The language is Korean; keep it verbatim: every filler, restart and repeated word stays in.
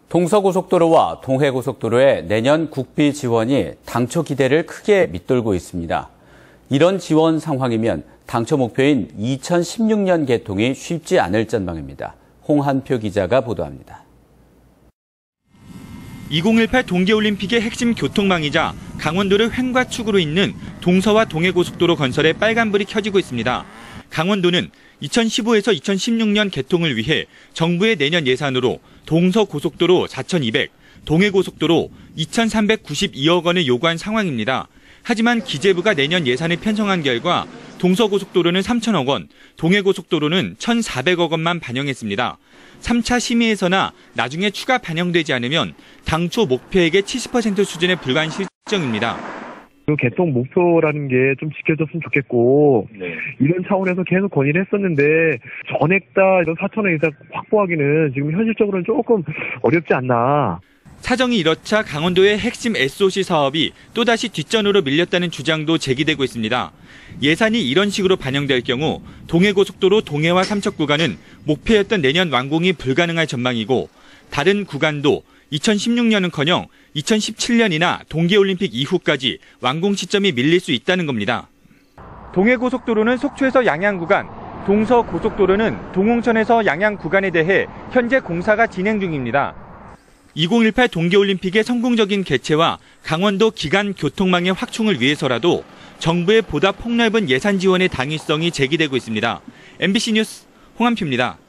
동서고속도로와 동해고속도로의 내년 국비 지원이 당초 기대를 크게 밑돌고 있습니다. 이런 지원 상황이면 당초 목표인 이천십육 년 개통이 쉽지 않을 전망입니다. 홍한표 기자가 보도합니다. 이천십팔 동계올림픽의 핵심 교통망이자 강원도를 횡과축으로 잇는 동서와 동해고속도로 건설에 빨간불이 켜지고 있습니다. 강원도는 이천십오에서 이천십육 년 개통을 위해 정부의 내년 예산으로 동서고속도로 사천이백, 동해고속도로 이천삼백구십이억 원을 요구한 상황입니다. 하지만 기재부가 내년 예산을 편성한 결과 동서고속도로는 삼천억 원, 동해고속도로는 천사백억 원만 반영했습니다. 삼 차 심의에서나 나중에 추가 반영되지 않으면 당초 목표액의 칠십 퍼센트 수준에 불과한 실정입니다. 개통 목표라는 게 좀 지켜졌으면 좋겠고 네. 이런 차원에서 계속 건의를 했었는데 전액 다 이런 사천억 이상 확보하기는 지금 현실적으로는 조금 어렵지 않나. 사정이 이렇자 강원도의 핵심 에스오씨 사업이 또다시 뒷전으로 밀렸다는 주장도 제기되고 있습니다. 예산이 이런 식으로 반영될 경우 동해고속도로 동해와 삼척 구간은 목표였던 내년 완공이 불가능할 전망이고 다른 구간도 이천십육 년은커녕 이천십칠 년이나 동계올림픽 이후까지 완공 시점이 밀릴 수 있다는 겁니다. 동해고속도로는 속초에서 양양 구간, 동서고속도로는 동홍천에서 양양 구간에 대해 현재 공사가 진행 중입니다. 이천십팔 동계올림픽의 성공적인 개최와 강원도 기간 교통망의 확충을 위해서라도 정부의 보다 폭넓은 예산 지원의 당위성이 제기되고 있습니다. 엠비씨 뉴스 홍한표입니다.